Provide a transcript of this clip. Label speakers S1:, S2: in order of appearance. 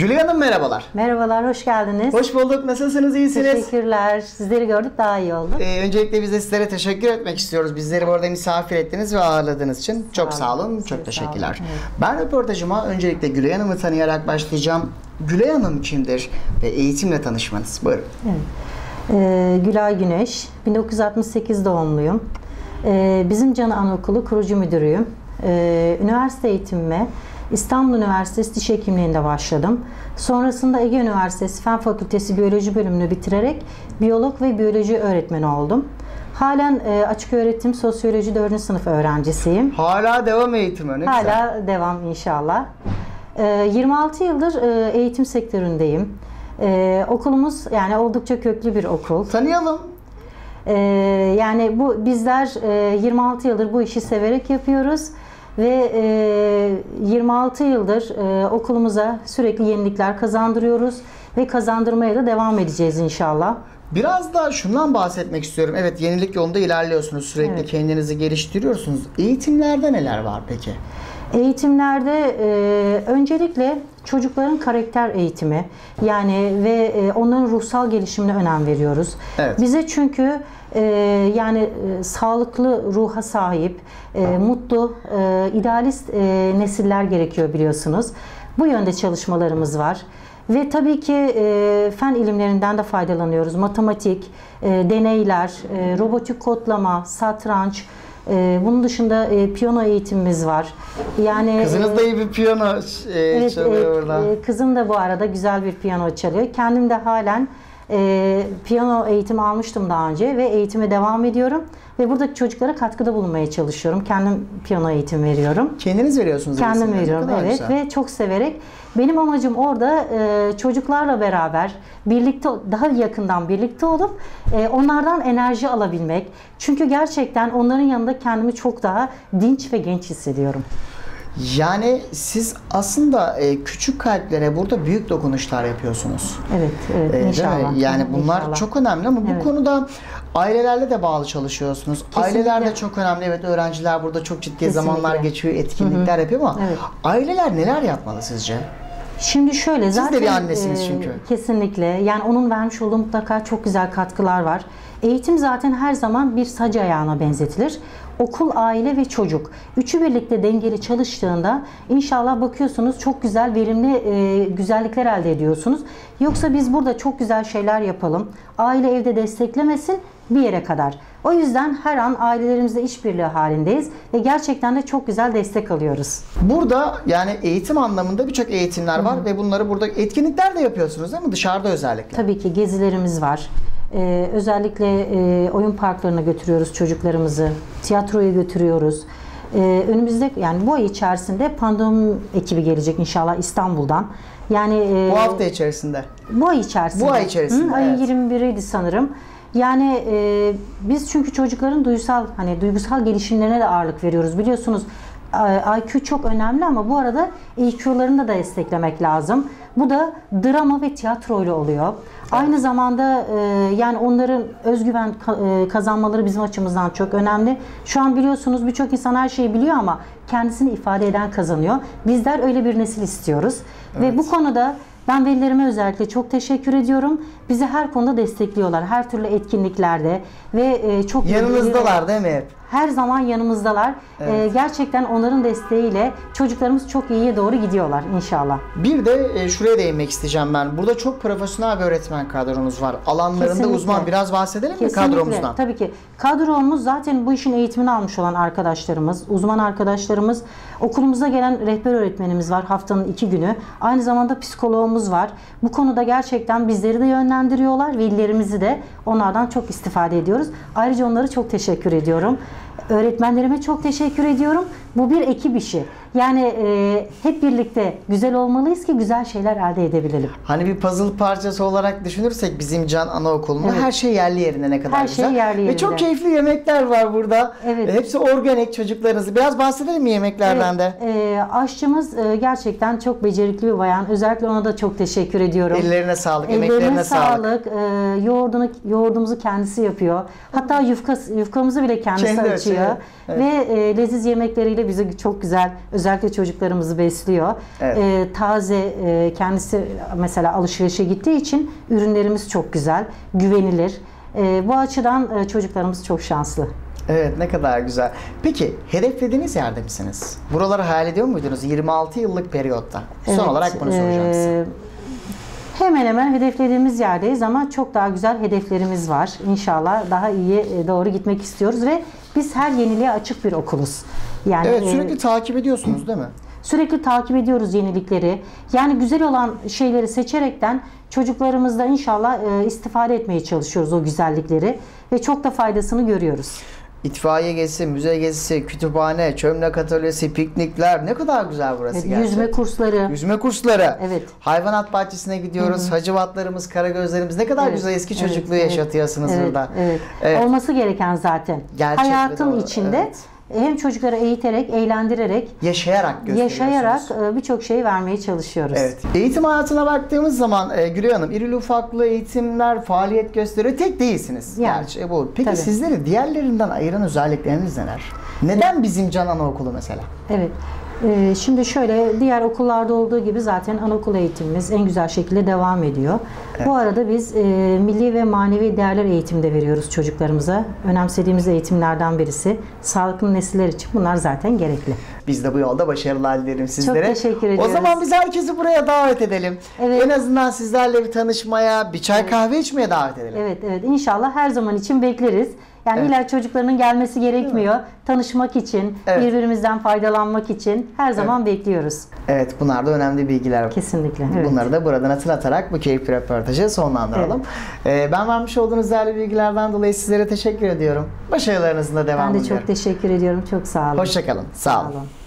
S1: Gülay Hanım merhabalar.
S2: Merhabalar, hoş geldiniz.
S1: Hoş bulduk. Nasılsınız? İyisiniz?
S2: Teşekkürler. Sizleri gördük, daha iyi olduk.
S1: Öncelikle biz de sizlere teşekkür etmek istiyoruz. Bizleri burada misafir ettiniz ve ağırladığınız için. Çok sağ olun. Çok teşekkürler. Evet. Ben röportajıma öncelikle Gülay Hanım'ı tanıyarak başlayacağım. Gülay Hanım kimdir ve eğitimle tanışmanız? Buyurun.
S2: Evet. Gülay Güneş, 1968 doğumluyum. Bizim Can Anaokulu kurucu müdürüyüm. Üniversite eğitimime İstanbul Üniversitesi Diş Hekimliği'nde başladım. Sonrasında Ege Üniversitesi Fen Fakültesi Biyoloji bölümünü bitirerek biyolog ve biyoloji öğretmeni oldum. Halen açık öğretim sosyoloji 4. sınıf öğrencisiyim.
S1: Hala devam eğitimi, ne güzel.
S2: Hala devam inşallah. 26 yıldır eğitim sektöründeyim. Okulumuz yani oldukça köklü bir okul.
S1: Tanıyalım.
S2: Yani bizler 26 yıldır bu işi severek yapıyoruz. Ve 26 yıldır okulumuza sürekli yenilikler kazandırıyoruz ve kazandırmaya da devam edeceğiz inşallah.
S1: Biraz da şundan bahsetmek istiyorum. Evet, yenilik yolunda ilerliyorsunuz. Sürekli evet, kendinizi geliştiriyorsunuz. Eğitimlerde neler var peki?
S2: Eğitimlerde öncelikle çocukların karakter eğitimi ve onların ruhsal gelişimine önem veriyoruz. Evet. Bize çünkü sağlıklı ruha sahip, mutlu, idealist nesiller gerekiyor biliyorsunuz. Bu yönde çalışmalarımız var. Ve tabii ki fen ilimlerinden de faydalanıyoruz. Matematik, deneyler, robotik kodlama, satranç. Bunun dışında piyano eğitimimiz var.
S1: Kızınız da iyi bir piyano çalıyor orada.
S2: Kızım da bu arada güzel bir piyano çalıyor. Kendim de halen piyano eğitimi almıştım daha önce ve eğitime devam ediyorum. Ve buradaki çocuklara katkıda bulunmaya çalışıyorum. Kendim piyano eğitimi veriyorum.
S1: Kendiniz veriyorsunuz?
S2: Kendim veriyorum, evet. Güzel. Ve çok severek. Benim amacım orada çocuklarla beraber, daha yakından birlikte olup onlardan enerji alabilmek. Çünkü gerçekten onların yanında kendimi çok daha dinç ve genç hissediyorum.
S1: Yani siz aslında küçük kalplere burada büyük dokunuşlar yapıyorsunuz.
S2: Evet, inşallah.
S1: Yani bunlar
S2: inşallah
S1: çok önemli ama bu konuda ailelerle de bağlı çalışıyorsunuz.
S2: Kesinlikle.
S1: Aileler de çok önemli. Evet, öğrenciler burada çok ciddi zamanlar geçiyor, etkinlikler yapıyor ama aileler neler yapmalı sizce?
S2: Şimdi şöyle,
S1: siz
S2: zaten
S1: de bir annesiniz çünkü.
S2: Kesinlikle. Yani onun vermiş olduğu mutlaka çok güzel katkılar var. Eğitim zaten her zaman bir sac ayağına benzetilir. Okul, aile ve çocuk. Üçü birlikte dengeli çalıştığında inşallah bakıyorsunuz çok güzel, verimli güzellikler elde ediyorsunuz. Yoksa biz burada çok güzel şeyler yapalım, aile evde desteklemesin bir yere kadar. O yüzden her an ailelerimizle işbirliği halindeyiz ve gerçekten de çok güzel destek alıyoruz.
S1: Burada yani eğitim anlamında birçok eğitimler var ve bunları burada etkinlikler de yapıyorsunuz değil mi? Dışarıda özellikle.
S2: Tabii ki gezilerimiz var. Özellikle oyun parklarına götürüyoruz çocuklarımızı, tiyatroya götürüyoruz. Önümüzde bu ay içerisinde Pandemim ekibi gelecek inşallah İstanbul'dan.
S1: Bu hafta içerisinde.
S2: Bu ay içerisinde.
S1: Bu ay içerisinde.
S2: Ayın 21'iydi sanırım. Biz çünkü çocukların duygusal gelişimlerine de ağırlık veriyoruz. Biliyorsunuz IQ çok önemli ama bu arada EQ'larını da desteklemek lazım. Bu da drama ve tiyatro ile oluyor. Evet. Aynı zamanda onların özgüven kazanmaları bizim açımızdan çok önemli. Şu an biliyorsunuz birçok insan her şeyi biliyor ama kendisini ifade eden kazanıyor. Bizler öyle bir nesil istiyoruz. Evet. Ve bu konuda ben velilerime özellikle çok teşekkür ediyorum. Bizi her konuda destekliyorlar. Her türlü etkinliklerde ve çok
S1: yanınızdalar değil mi?
S2: Her zaman yanımızdalar. Evet. Gerçekten onların desteğiyle çocuklarımız çok iyiye doğru gidiyorlar inşallah.
S1: Bir de şuraya değinmek isteyeceğim ben. Burada çok profesyonel bir öğretmen kadronuz var. Alanlarında kesinlikle uzman. Biraz bahsedelim mi kadromuzdan?
S2: Tabii ki. Kadromuz zaten bu işin eğitimini almış olan arkadaşlarımız, uzman arkadaşlarımız. Okulumuza gelen rehber öğretmenimiz var haftanın 2 günü. Aynı zamanda psikologumuz var. Bu konuda gerçekten bizleri de yönlendiriyorlar. Velilerimizi de onlardan çok istifade ediyoruz. Ayrıca onlara çok teşekkür ediyorum. Öğretmenlerime çok teşekkür ediyorum. Bu bir ekip işi. Hep birlikte güzel olmalıyız ki güzel şeyler elde edebilelim.
S1: Hani bir puzzle parçası olarak düşünürsek bizim Can Anaokulu'nda her şey yerli yerinde, ne kadar güzel.
S2: Her şey yerli yerinde.
S1: Ve çok keyifli yemekler var burada. Evet. Hepsi organik çocuklarınız. Biraz bahsedelim mi yemeklerden de?
S2: Aşçımız gerçekten çok becerikli bir bayan. Özellikle ona da çok teşekkür ediyorum.
S1: Ellerine sağlık, emeklerine sağlık.
S2: Yoğurdumuzu kendisi yapıyor. Hatta yufkamızı bile kendisi açıyor. Evet. Ve leziz yemekleriyle bizi çok güzel, özellikle özellikle çocuklarımızı besliyor.
S1: Evet.
S2: Taze, kendisi mesela alışverişe gittiği için ürünlerimiz çok güzel, güvenilir. Bu açıdan çocuklarımız çok şanslı.
S1: Evet, ne kadar güzel. Peki hedeflediğiniz yerde misiniz? Buraları hayal ediyor muydunuz 26 yıllık periyotta? Son olarak bunu soracağım size.
S2: Hemen hemen hedeflediğimiz yerdeyiz ama çok daha güzel hedeflerimiz var. İnşallah daha iyi doğru gitmek istiyoruz ve biz her yeniliğe açık bir okuluz. Yani
S1: Evet, sürekli takip ediyorsunuz değil mi?
S2: Sürekli takip ediyoruz yenilikleri. Yani güzel olan şeyleri seçerekten çocuklarımızla inşallah istifade etmeye çalışıyoruz o güzellikleri ve çok da faydasını görüyoruz.
S1: İtfaiye gezisi, müze gezisi, kütüphane, çömlek atölyesi, piknikler, ne kadar güzel burası gerçekten.
S2: Yüzme kursları.
S1: Yüzme kursları.
S2: Evet.
S1: Hayvanat bahçesine gidiyoruz. Hacivatlarımız, karagözlerimiz, ne kadar güzel eski çocukluğu yaşatıyorsunuz burada.
S2: Evet. Olması gereken zaten.
S1: Gerçek
S2: Hayatın içinde hem çocukları eğiterek, eğlendirerek, yaşayarak birçok şey vermeye çalışıyoruz.
S1: Evet. Eğitim hayatına baktığımız zaman Gülay Hanım, irili ufaklı eğitimler, faaliyet gösteriyor. Tek değilsiniz.
S2: Yani,
S1: Gerçi bu. Peki
S2: tabii.
S1: Sizleri diğerlerinden ayıran özellikleriniz neler? Neden bizim Can Anaokulu mesela?
S2: Evet. Şimdi şöyle, diğer okullarda olduğu gibi zaten anaokul eğitimimiz en güzel şekilde devam ediyor. Evet. Bu arada biz milli ve manevi değerler eğitimi de veriyoruz çocuklarımıza. Önemsediğimiz eğitimlerden birisi. Sağlıklı nesiller için bunlar zaten gerekli.
S1: Biz de bu yolda başarılar dilerim sizlere.
S2: Çok teşekkür ediyoruz.
S1: O zaman biz herkesi buraya davet edelim.
S2: Evet.
S1: En azından sizlerle bir tanışmaya, bir çay kahve içmeye davet edelim.
S2: Evet. İnşallah her zaman için bekleriz. Yani illa çocuklarının gelmesi gerekmiyor. Tanışmak için, birbirimizden faydalanmak için her zaman bekliyoruz. Evet,
S1: bunlar da önemli bilgiler.
S2: Kesinlikle. Evet.
S1: Bunları da buradan hatırlatarak bu keyifli röportajı sonlandıralım. Ben vermiş olduğunuz değerli bilgilerden dolayı sizlere teşekkür ediyorum. Başarılarınızın da devamını
S2: diliyorum. Ben de çok teşekkür ediyorum. Çok sağ olun.
S1: Hoşça kalın. Sağ olun.